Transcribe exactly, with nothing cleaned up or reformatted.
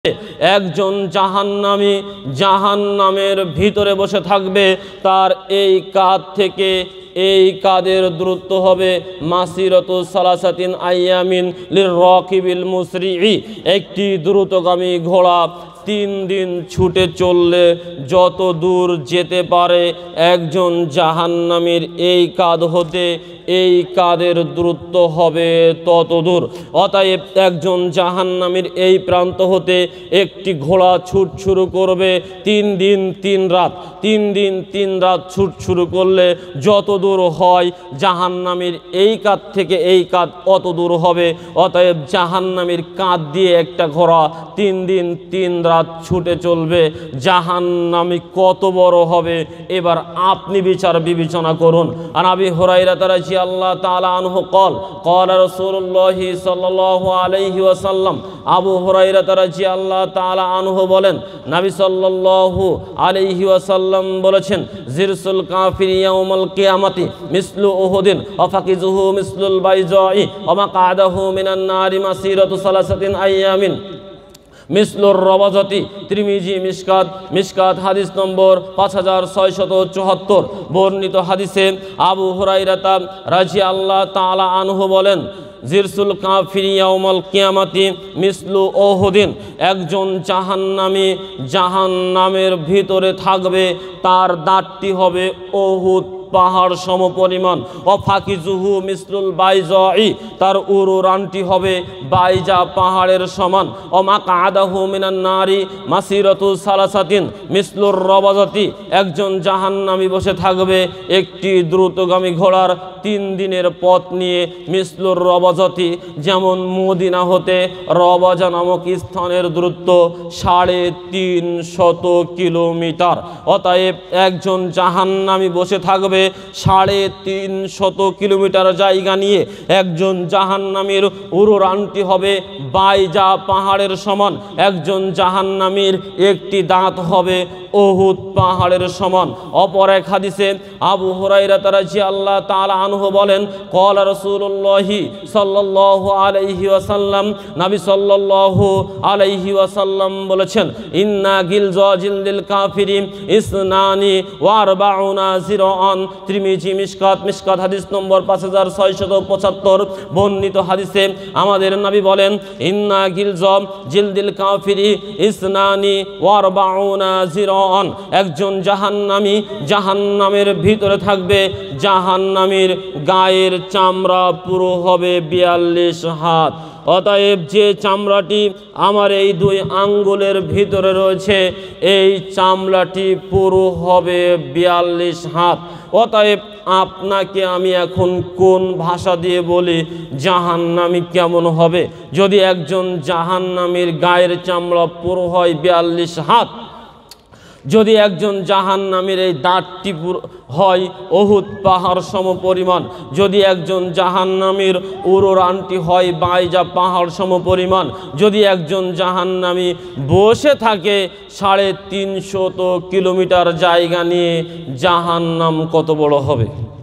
একজন জাহান্নামী জাহান্নামের ভিতরে বসে থাকবে, তার এই কাঁধ থেকে এই কাদের দূরত্ব হবে মাসিরাতু সালাসাতিন আইয়ামিন লিররাকিবিল মুসরিই। একটি দ্রুতগামী ঘোড়া তিন দিন ছুটে চললে যত দূর যেতে পারে একজন জাহান্নামীর এই কাঁধ হতে এই কাদের দূরত্ব হবে তত দূর। অতএব একজন জাহান্নামীর এই প্রান্ত হতে একটি ঘোড়া ছুট শুরু করবে তিন দিন তিন রাত তিন দিন তিন রাত ছুট শুরু করলে যত দূর হয় জাহান্নামীর এই কাঁধ থেকে এই কাঁধ অত দূর হবে। অতএব জাহান্নামীর কাঁধ দিয়ে একটা ঘোড়া তিন দিন তিন রাত ছুটে চলবে, জাহান্নামী কত বড় হবে এবার আপনি বিচার বিবেচনা করুন। আর আবি হুরায়রা রাদিয়াল্লাহু আল্লাহ তাআলা আনহু قال قال رسول الله صلى الله عليه وسلم। আবু হুরায়রা রাদিয়াল্লাহু তাআলা আনহু বলেন, নবী সাল্লাল্লাহু আলাইহি ওয়াসাল্লাম বলেছেন, জিরসুল কাফির ইয়াউমাল কিয়ামাতি মিসলু উহুদিন ওয়া ফাকিজুহু মিসলুল বাইজাই ওয়া মাকআদাহু মিনান নারি মাসিরাতু সালাসাতিন আইয়ামিন মিসলুর রবাজাতি। তিরমিজি মিশকাত মিশকাত হাদিস নম্বর পাঁচ হাজার ছয়শত চুয়াত্তর। বর্ণিত হাদিসে আবু হুরায়রা রাদিয়াল্লাহু তাআলা আনহু বলেন, জিরসুল কাফির ইয়াউমাল কিয়ামাতি মিসলু উহুদিন। একজন জাহান্নামী জাহান্নামের ভিতরে থাকবে, তার দাঁতটি হবে উহুদ পাহাড় সমপরিমাণ। ও ফাকিজুহু মিসলুল বাইজাই, তার উরুরানটি হবে বাইজা পাহাড়ের সমান। ও মাকআদাহু মিনান নারি মাসিরাতু সালাসাতিন মিসলুর রবাজাতি। একজন জাহান্নামী বসে থাকবে একটি দ্রুতগামী ঘোড়ার তিন দিনের পথ নিয়ে মিসলুর রবাজাতি, যেমন মদিনা হতে রবাজা নামক স্থানের দূরত্ব সাড়ে তিন শত কিলোমিটার। অতএব একজন জাহান্নামী বসে থাকবে সাড়ে তিন শত কিলোমিটার জায়গা নিয়ে। একজন জাহান্নামীর উরুরানটি হবে বাইজা পাহাড়ের সমান। একজন জাহান্নামীর একটি দাঁত হবে উহুদ পাহাড়ের সমান। অপর এক হাদিসে আবু হুরায়রা রাদিয়াল্লাহু তাআলা আনহু বলেন, قال رسول الله صلى الله عليه وسلم। নবী সাল্লাল্লাহু আলাইহি ওয়াসাল্লাম বলেছেন, ইন্না গিলজা জিলদিল কাফিরি ইসনানি ওয়া আরবাউনা জিরাআন। তিরমিজি মিশকাত মিশকাত হাদিস নম্বর পাঁচ হাজার ছয়শত পঁচাত্তর। বর্ণিত হাদিসে আমাদের নবী বলেন, ইন্না গিলজা জিলদিল কাফিরি ইসনানি ওয়া আরবাউনা জিরাআন। একজন জাহান্নামী জাহান্নামের ভিতরে থাকবে, জাহান্নামীর গায়ের চামড়া পুরো হবে বিয়াল্লিশ হাত। অতএব যে চামড়াটি আমার এই দুই আঙ্গুলের ভিতরে রয়েছে এই চামড়াটি পুরো হবে বিয়াল্লিশ হাত। অতএব আপনাকে আমি এখন কোন ভাষা দিয়ে বলি জাহান্নামী কেমন হবে? যদি একজন জাহান্নামীর গায়ের চামড়া পুরো হয় বিয়াল্লিশ হাত, যদি একজন জাহান্নামীর এই দাঁতটি হয় উহুদ পাহাড় সমপরিমাণ, যদি একজন জাহান্নামীর উরুরানটি হয় বাইজা পাহাড় সমপরিমাণ, যদি একজন জাহান্নামী বসে থাকে সাড়ে তিনশত কিলোমিটার জায়গা নিয়ে, জাহান্নাম কত বড় হবে?